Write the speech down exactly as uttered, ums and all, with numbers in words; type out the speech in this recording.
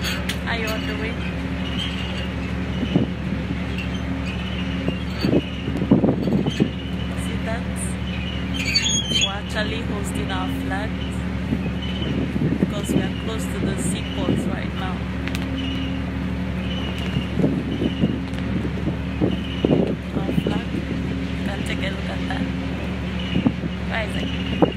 How you are doing? See that? We're actually hosting our flag because we are close to the seaports right now. Our flag. You can take a look at that. Where is it?